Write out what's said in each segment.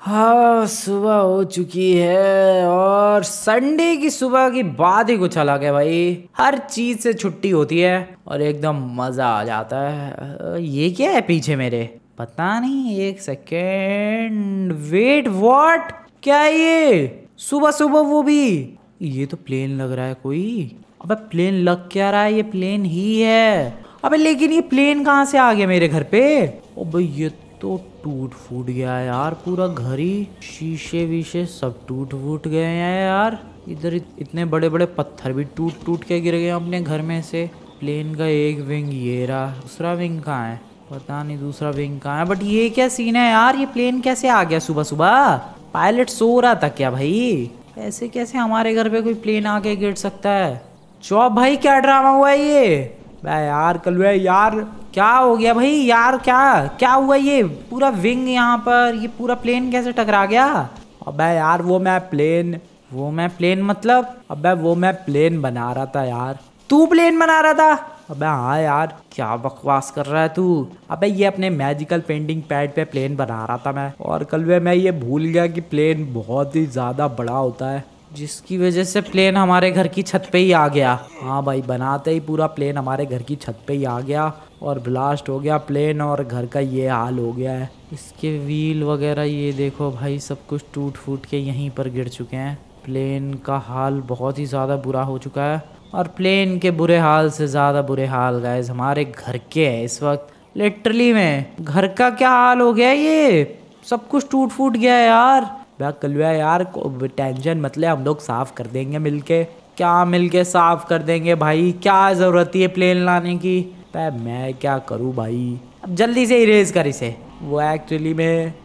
हाँ, सुबह हो चुकी है और संडे की सुबह की बात ही कुछ अलग है भाई। हर चीज से छुट्टी होती है और एकदम मजा आ जाता है। ये क्या है पीछे मेरे? पता नहीं, एक सेकेंड वेट, व्हाट? क्या है ये सुबह सुबह? वो भी ये तो प्लेन लग रहा है कोई। अबे प्लेन लग क्या रहा है? ये प्लेन ही है। अबे लेकिन ये प्लेन कहाँ से आ गया मेरे घर पे? ओ भाई ये तो टूट फूट गया है यार, पूरा घर ही, शीशे वीशे सब टूट फूट गए हैं यार। इधर इतने बड़े बड़े पत्थर भी टूट टूट के गिर गए अपने घर में से। प्लेन का एक विंग ये रहा, दूसरा विंग कहाँ है? पता नहीं दूसरा विंग कहाँ है। बट ये क्या सीन है यार? ये प्लेन कैसे आ गया सुबह सुबह? पायलट सो रहा था क्या भाई? ऐसे कैसे हमारे घर पे कोई प्लेन आके गिर सकता है? चौप भाई, क्या ड्रामा हुआ है ये? यार कलवे यार, क्या हो गया भाई यार? क्या क्या हुआ? ये पूरा विंग यहाँ पर, ये पूरा प्लेन कैसे टकरा गया? अबे यार वो मैं प्लेन मतलब, अबे वो मैं प्लेन बना रहा था यार। तू प्लेन बना रहा था? अबे हाँ यार, क्या बकवास कर रहा है तू? अबे ये अपने मैजिकल पेंटिंग पैड पे प्लेन बना रहा था मैं, और कलवे मैं ये भूल गया कि प्लेन बहुत ही ज्यादा बड़ा होता है, जिसकी वजह से प्लेन हमारे घर की छत पे ही आ गया। हाँ भाई, बनाते ही पूरा प्लेन हमारे घर की छत पे ही आ गया और ब्लास्ट हो गया प्लेन, और घर का ये हाल हो गया है। इसके व्हील वगैरह ये देखो भाई, सब कुछ टूट फूट के यहीं पर गिर चुके हैं। प्लेन का हाल बहुत ही ज़्यादा बुरा हो चुका है, और प्लेन के बुरे हाल से ज़्यादा बुरे हाल गाइस हमारे घर के हैं इस वक्त। लिटरली में घर का क्या हाल हो गया है, ये सब कुछ टूट फूट गया है यार। कलवा यार, टेंशन मत ले, हम लोग साफ कर देंगे मिलके। क्या मिलके साफ कर देंगे भाई? क्या जरूरत है प्लेन लाने की? मैं क्या करूँ भाई? अब जल्दी से इरेज कर इसे। वो एक्चुअली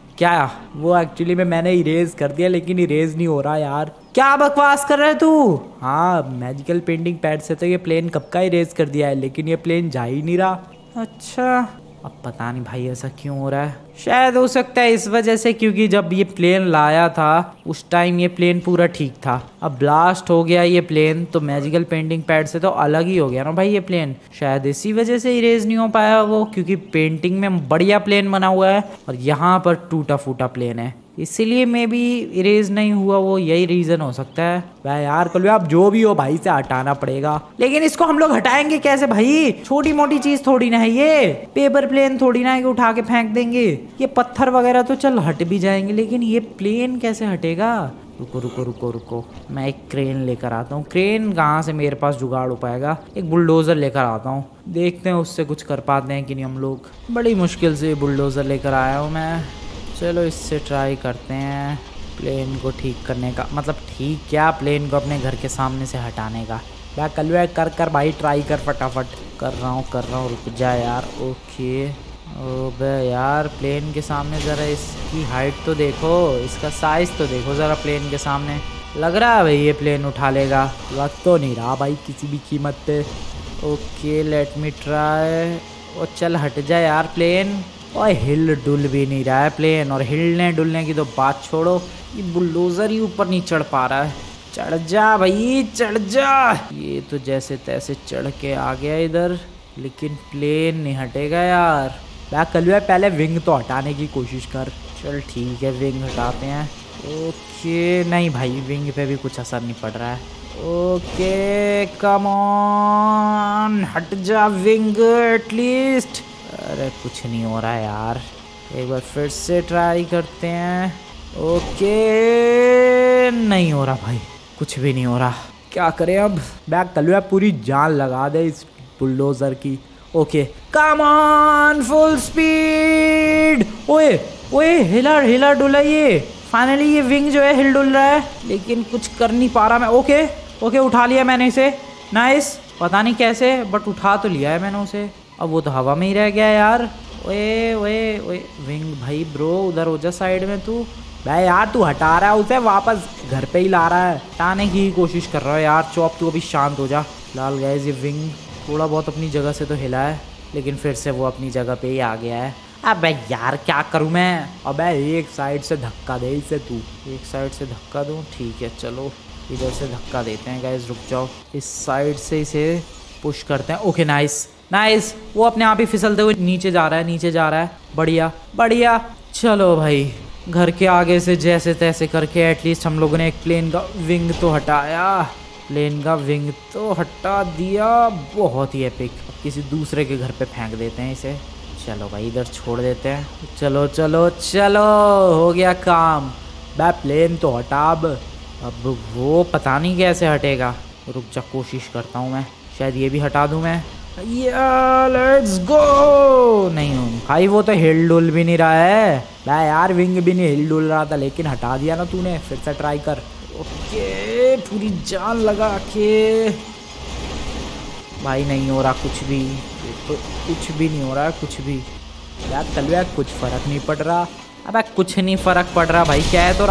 में मैंने इरेज कर दिया, लेकिन इरेज नहीं हो रहा यार। क्या बकवास कर रहा है तू? हाँ, मैजिकल पेंटिंग पैड से तो ये प्लेन कब का इरेज कर दिया है, लेकिन ये प्लेन जा ही नहीं रहा। अच्छा, अब पता नहीं भाई ऐसा क्यों हो रहा है। शायद हो सकता है इस वजह से, क्योंकि जब ये प्लेन लाया था उस टाइम ये प्लेन पूरा ठीक था। अब ब्लास्ट हो गया ये प्लेन, तो मैजिकल पेंटिंग पैड से तो अलग ही हो गया ना भाई ये प्लेन। शायद इसी वजह से इरेज नहीं हो पाया वो, क्योंकि पेंटिंग में बढ़िया प्लेन बना हुआ है और यहाँ पर टूटा फूटा प्लेन है, इसीलिए मे बी इरेज नहीं हुआ वो। यही रीजन हो सकता है भाई। यार कल आप जो भी हो भाई, से हटाना पड़ेगा। लेकिन इसको हम लोग हटाएंगे कैसे भाई? छोटी मोटी चीज थोड़ी ना है ये, पेपर प्लेन थोड़ी ना है कि उठा के फेंक देंगे। ये पत्थर वगैरह तो चल हट भी जाएंगे, लेकिन ये प्लेन कैसे हटेगा? रुको रुको रुको रुको, मैं एक क्रेन लेकर आता हूँ। क्रेन कहाँ से मेरे पास जुगाड़ हो पाएगा? एक बुलडोजर लेकर आता हूँ, देखते हैं उससे कुछ कर पाते हैं कि नहीं हम लोग। बड़ी मुश्किल से बुलडोजर लेकर आया हूँ मैं। चलो इससे ट्राई करते हैं प्लेन को ठीक करने का, मतलब ठीक क्या, प्लेन को अपने घर के सामने से हटाने का। क्या कलवे कर भाई, ट्राई कर फटाफट। कर रहा हूँ, रुक जा यार। ओके, ओबे यार प्लेन के सामने ज़रा इसकी हाइट तो देखो, इसका साइज़ तो देखो ज़रा प्लेन के सामने। लग रहा है भाई ये प्लेन उठा लेगा, लग तो नहीं रहा भाई किसी भी कीमत पे। Okay let me try. ओ चल हट जा यार प्लेन। और हिल डुल भी नहीं रहा है प्लेन, और हिलने डुलने की तो बात छोड़ो, ये बुलडोज़र ही ऊपर नहीं चढ़ पा रहा है। चढ़ जा भाई चढ़ जा। ये तो जैसे तैसे चढ़ के आ गया इधर, लेकिन प्लेन नहीं हटेगा यार। कलवे पहले विंग तो हटाने की कोशिश कर। चल ठीक है, विंग हटाते हैं। ओके, नहीं भाई विंग पे भी कुछ असर नहीं पड़ रहा है। ओके कम ऑन, हट जा विंग एटलीस्ट। अरे कुछ नहीं हो रहा है यार, एक बार फिर से ट्राई करते हैं। ओके, नहीं हो रहा भाई, कुछ भी नहीं हो रहा। क्या करें अब? कलवे पूरी जान लगा दे इस बुलडोजर की। Okay come on, full speed. ओए ओए, हिला डुला ये। फाइनली ये विंग जो है हिल डुल रहा है, लेकिन कुछ कर नहीं पा रहा मैं। ओके ओके, उठा लिया मैंने इसे। नाइस, पता नहीं कैसे बट उठा तो लिया है मैंने उसे। अब वो तो हवा में ही रह गया यार। ओए ओए ओए, विंग भाई ब्रो उधर हो जा साइड में तू। भाई यार तू हटा रहा है उसे, वापस घर पे ही ला रहा है। हटाने की कोशिश कर रहा है यार। चौप तू अभी शांत हो जा। लाल गाइस ये विंग थोड़ा बहुत अपनी जगह से तो हिला है, लेकिन फिर से वो अपनी जगह पे ही आ गया है। अबे यार क्या करूं मैं? अबे एक साइड से धक्का दे इसे तू। एक साइड से धक्का दूं? ठीक है चलो इधर से धक्का देते हैं गाइस, रुक जाओ। इस साइड से इसे पुश करते हैं। ओके नाइस नाइस, वो अपने आप ही फिसलते हुए नीचे जा रहा है, नीचे जा रहा है। बढ़िया बढ़िया, चलो भाई घर के आगे से जैसे तैसे करके एटलीस्ट हम लोगों ने एक प्लेन का विंग तो हटाया। प्लेन का विंग तो हटा दिया, बहुत ही एपिक। किसी दूसरे के घर पे फेंक देते हैं इसे। चलो भाई इधर छोड़ देते हैं। चलो चलो चलो, हो गया काम। भाई प्लेन तो हटा अब वो पता नहीं कैसे हटेगा। रुक जा, कोशिश करता हूँ मैं, शायद ये भी हटा दूँ मैं। Let's go. नहीं भाई वो तो हिल डुल भी नहीं रहा है। भाई यार विंग भी नहीं हिल डुल रहा था, लेकिन हटा दिया ना तूने। फिर से ट्राई कर। ओके, पूरी जान लगा के। भाई नहीं हो रहा कुछ भी, तो कुछ भी नहीं हो रहा है कुछ भी। यार तलवा कुछ फर्क नहीं पड़ रहा। अब कुछ नहीं फर्क पड़ रहा भाई, क्या है तो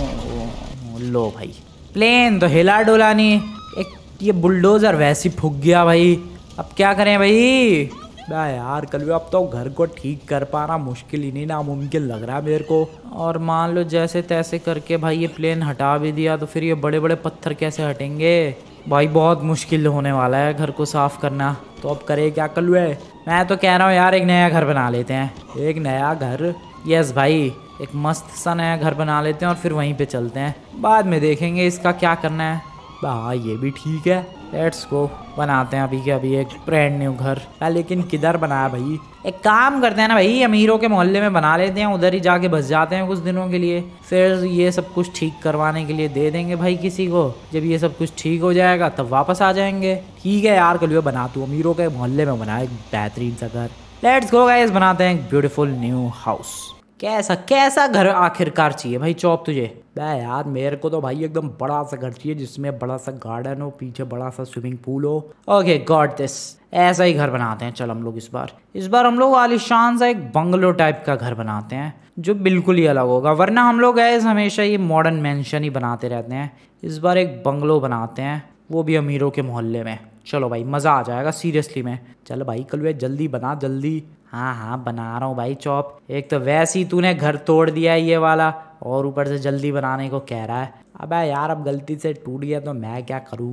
रहा। लो भाई प्लेन तो हिला डोला नहीं। एक ये बुलडोजर वैसे ही फूक गया भाई। अब क्या करें भाई। यार कल अब तो घर को ठीक कर पाना मुश्किल ही नहीं, नामुमकिन लग रहा है मेरे को। और मान लो जैसे तैसे करके भाई ये प्लेन हटा भी दिया, तो फिर ये बड़े बड़े पत्थर कैसे हटेंगे भाई। बहुत मुश्किल होने वाला है घर को साफ करना। तो अब करे क्या कलवे। मैं तो कह रहा हूँ यार एक नया घर बना लेते हैं। एक नया घर, यस भाई, एक मस्त सा नया घर बना लेते हैं और फिर वहीं पे चलते हैं। बाद में देखेंगे इसका क्या करना है। भाई ये भी ठीक है, लेट्स गो। बनाते हैं अभी के अभी एक ब्रांड न्यू घर। लेकिन किधर बनाया भाई। एक काम करते हैं ना भाई, अमीरों के मोहल्ले में बना लेते हैं। उधर ही जाके बस जाते हैं कुछ दिनों के लिए, फिर ये सब कुछ ठीक करवाने के लिए दे देंगे भाई किसी को। जब ये सब कुछ ठीक हो जाएगा तब वापस आ जाएंगे। ठीक है यार कल बना तू अमीरों के मोहल्ले में बना एक बेहतरीन सा घर। लेट्स गो गाइस, बनाते हैं एक ब्यूटीफुल न्यू हाउस। कैसा कैसा घर आखिरकार चाहिए भाई चौप तुझे। यार मेरे को तो भाई एकदम बड़ा सा घर चाहिए, जिसमें बड़ा सा गार्डन हो, पीछे बड़ा सा स्विमिंग पूल हो। Okay got this. ऐसा ही घर बनाते हैं। चल हम लोग इस बार हम लोग आलीशान सा एक बंगलो टाइप का घर बनाते हैं, जो बिल्कुल ही अलग होगा। वरना हम लोग ऐसे हमेशा ये मॉडर्न मैंशन ही बनाते रहते हैं। इस बार एक बंगलो बनाते हैं, वो भी अमीरों के मोहल्ले में। चलो भाई मज़ा आ जाएगा सीरियसली में। चल भाई कल जल्दी बना जल्दी। हाँ हाँ बना रहा हूँ भाई चौप। एक तो वैसे ही तूने घर तोड़ दिया है ये वाला, और ऊपर से जल्दी बनाने को कह रहा है। अबे यार अब गलती से टूट गया तो मैं क्या करूँ।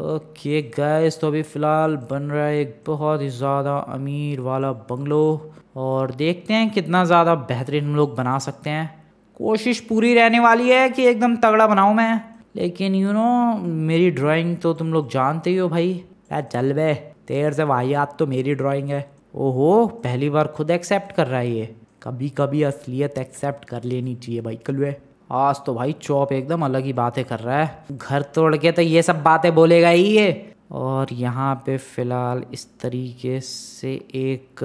ओके गाइस, तो अभी फ़िलहाल बन रहा है एक बहुत ही ज़्यादा अमीर वाला बंगलो, और देखते हैं कितना ज़्यादा बेहतरीन हम लोग बना सकते हैं। कोशिश पूरी रहने वाली है कि एकदम तगड़ा बनाऊँ मैं, लेकिन यू नो मेरी ड्राइंग तो तुम लोग जानते ही हो भाई। यार चल बे, तेरे से वाहियात तो मेरी ड्राइंग है। ओहो, पहली बार खुद एक्सेप्ट कर रहा है ये। कभी कभी असलियत एक्सेप्ट कर लेनी चाहिए भाई कलवे। आज तो भाई चौप एकदम अलग ही बातें कर रहा है। घर तोड़ के तो ये सब बातें बोलेगा ही ये। और यहाँ पे फ़िलहाल इस तरीके से एक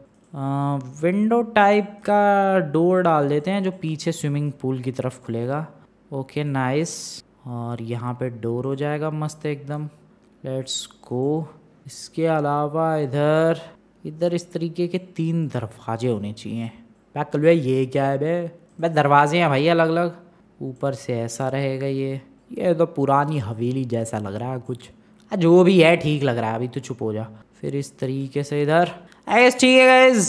विंडो टाइप का डोर डाल देते हैं, जो पीछे स्विमिंग पूल की तरफ खुलेगा। Okay nice. और यहाँ पे डोर हो जाएगा मस्त एकदम। Let's go. इसके अलावा इधर इस तरीके के 3 दरवाजे होने चाहिए। कल ये क्या है बे दरवाजे हैं भाई अलग अलग। ऊपर से ऐसा रहेगा ये तो पुरानी हवेली जैसा लग रहा है कुछ। जो भी है ठीक लग रहा है, अभी तो चुप हो जा। फिर इस तरीके से इधर ठीक है guys,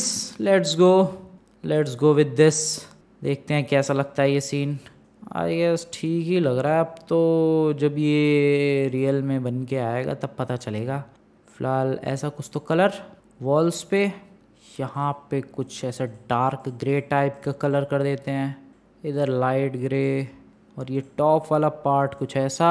let's go with this. देखते हैं कैसा लगता है ये सीन। आई गेस ठीक ही लग रहा है। अब तो जब ये रियल में बन के आएगा तब पता चलेगा। फ़िलहाल ऐसा कुछ तो कलर वॉल्स पे, यहाँ पे कुछ ऐसा डार्क ग्रे टाइप का कलर कर देते हैं। इधर लाइट ग्रे, और ये टॉप वाला पार्ट कुछ ऐसा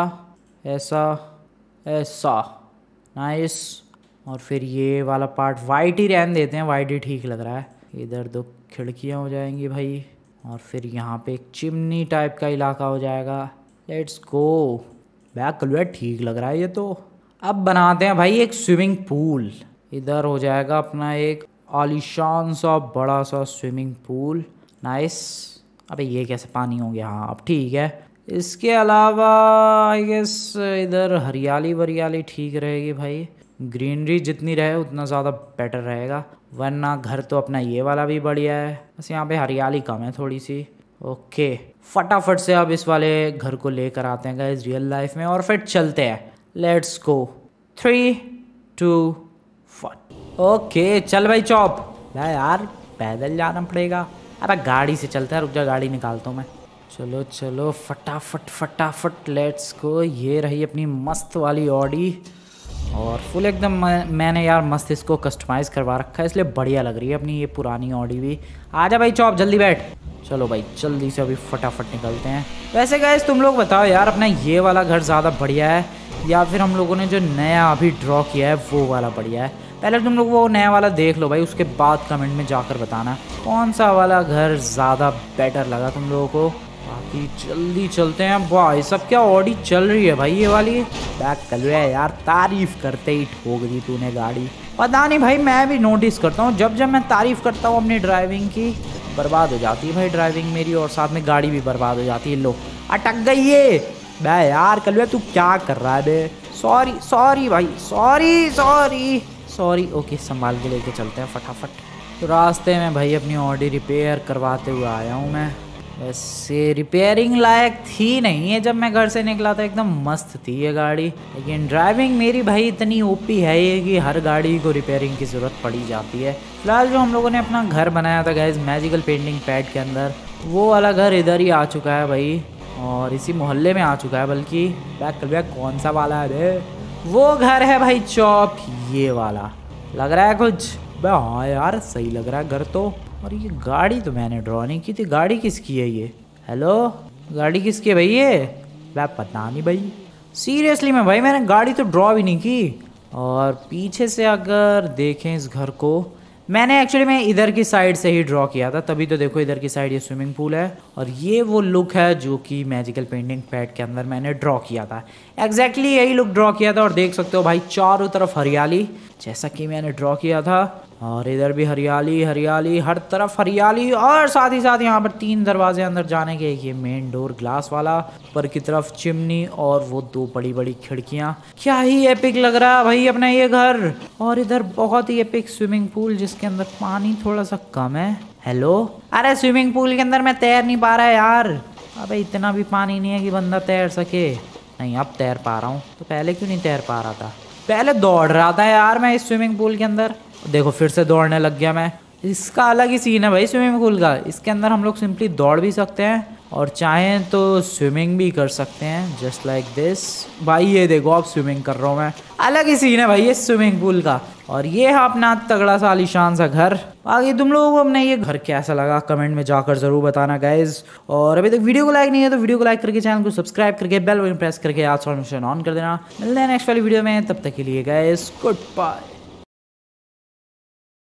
नाइस। और फिर ये वाला पार्ट वाइट ही रहने देते हैं, वाइट ही ठीक लग रहा है। इधर 2 खिड़कियाँ हो जाएंगी भाई, और फिर यहाँ पे एक चिमनी टाइप का इलाका हो जाएगा। Let's go. बैक कलर ठीक लग रहा है ये तो। अब बनाते हैं भाई एक स्विमिंग पूल। इधर हो जाएगा अपना एक आलीशान सा बड़ा सा स्विमिंग पूल। नाइस। अबे ये कैसे पानी हो गया। हाँ अब ठीक है। इसके अलावा आई गेस इधर हरियाली वरियाली ठीक रहेगी भाई। ग्रीनरी जितनी रहे उतना ज़्यादा बेटर रहेगा, वरना घर तो अपना ये वाला भी बढ़िया है, बस यहाँ पे हरियाली कम है थोड़ी सी। ओके फटाफट से अब इस वाले घर को लेकर आते हैं गाइस रियल लाइफ में, और फिर चलते हैं। Let's go. 3 2 1। ओके चल भाई चौप। यार पैदल जाना पड़ेगा। अरे गाड़ी से चलते हैं, रुक जा गाड़ी निकालता हूँ मैं। चलो चलो फटाफट लेट्स गो। ये रही अपनी मस्त वाली ऑडी, और फुल एकदम मैंने यार मस्त इसको कस्टमाइज़ करवा रखा है, इसलिए बढ़िया लग रही है अपनी ये पुरानी ऑडी भी। आजा भाई चौप जल्दी बैठ। चलो भाई जल्दी से अभी फटाफट निकलते हैं। वैसे गाइस तुम लोग बताओ यार, अपना ये वाला घर ज़्यादा बढ़िया है या फिर हम लोगों ने जो नया अभी ड्रॉ किया है वो वाला बढ़िया है? पहले तुम लोग वो नया वाला देख लो भाई, उसके बाद कमेंट में जाकर बताना कौन सा वाला घर ज़्यादा बेटर लगा तुम लोगों को। बाकी जल्दी चलते हैं भाई। सब क्या ऑडी चल रही है भाई ये वाली? बैक कर रहा है यार, तारीफ करते ही ठोक दी तूने गाड़ी। पता नहीं भाई, मैं भी नोटिस करता हूँ जब जब मैं तारीफ करता हूँ अपनी ड्राइविंग की, बर्बाद हो जाती है भाई ड्राइविंग मेरी, और साथ में गाड़ी भी बर्बाद हो जाती है। लो अटक गई ये। बे यार कलवे तू क्या कर रहा है बे? सॉरी सॉरी भाई, सॉरी सॉरी सॉरी। ओके संभाल के लेके चलते हैं फटाफट। तो रास्ते में भाई अपनी ऑडी रिपेयर करवाते हुए आया हूँ मैं। वैसे रिपेयरिंग लायक थी नहीं है, जब मैं घर से निकला था एकदम मस्त थी ये गाड़ी, लेकिन ड्राइविंग मेरी भाई इतनी ओपी है ये कि हर गाड़ी को रिपेयरिंग की ज़रूरत पड़ी जाती है। फिलहाल जो हम लोगों ने अपना घर बनाया था गाइस मैजिकल पेंटिंग पैड के अंदर, वो वाला घर इधर ही आ चुका है भाई, और इसी मोहल्ले में आ चुका है बल्कि। बैक कौन सा वाला है बे? वो घर है भाई चौप, ये वाला लग रहा है कुछ। हाँ यार सही लग रहा है घर तो। और ये गाड़ी तो मैंने ड्रॉ नहीं की थी, गाड़ी किसकी है ये? हेलो गाड़ी किसकी है भाई ये? पता नहीं भाई, सीरियसली में भाई मैंने गाड़ी तो ड्रॉ भी नहीं की। और पीछे से अगर देखें इस घर को, मैंने एक्चुअली मैं इधर की साइड से ही ड्रॉ किया था, तभी तो देखो इधर की साइड ये स्विमिंग पूल है, और ये वो लुक है जो कि मैजिकल पेंटिंग पैड के अंदर मैंने ड्रॉ किया था। एग्जैक्टली यही लुक ड्रॉ किया था, और देख सकते हो भाई चारों तरफ हरियाली जैसा कि मैंने ड्रॉ किया था, और इधर भी हरियाली हरियाली, हर तरफ हरियाली, और साथ ही साथ यहाँ पर 3 दरवाजे अंदर जाने के। ये मेन डोर ग्लास वाला, ऊपर की तरफ चिमनी, और वो 2 बड़ी बड़ी खिड़कियाँ। क्या ही एपिक लग रहा है भाई अपना ये घर। और इधर बहुत ही एपिक स्विमिंग पूल जिसके अंदर पानी थोड़ा सा कम है। हेलो अरे स्विमिंग पूल के अंदर मैं तैर नहीं पा रहा यार। अबे इतना भी पानी नहीं है कि बंदा तैर सके। नहीं अब तैर पा रहा हूँ, तो पहले क्यों नहीं तैर पा रहा था? पहले दौड़ रहा था यार मैं इस स्विमिंग पूल के अंदर, देखो फिर से दौड़ने लग गया मैं। इसका अलग ही सीन है भाई स्विमिंग पूल का। इसके अंदर हम लोग सिंपली दौड़ भी सकते हैं और चाहें तो स्विमिंग भी कर सकते हैं, जस्ट लाइक दिस। भाई ये देखो अब स्विमिंग कर रहा हूँ मैं, अलग ही सीन है भाई ये स्विमिंग पूल का। और ये है अपना तगड़ा सा आलीशान सा घर। बाकी तुम लोगों को अपने ये घर कैसा लगा कमेंट में जाकर जरूर बताना गाइज। और अभी तक वीडियो को लाइक नहीं है तो वीडियो को लाइक करके चैनल को सब्सक्राइब करके बेल बटन प्रेस करके ऑल नोटिफिकेशन ऑन कर देना। मिलते हैं नेक्स्ट वाली वीडियो में, तब तक के लिए गाइज गुड बाय।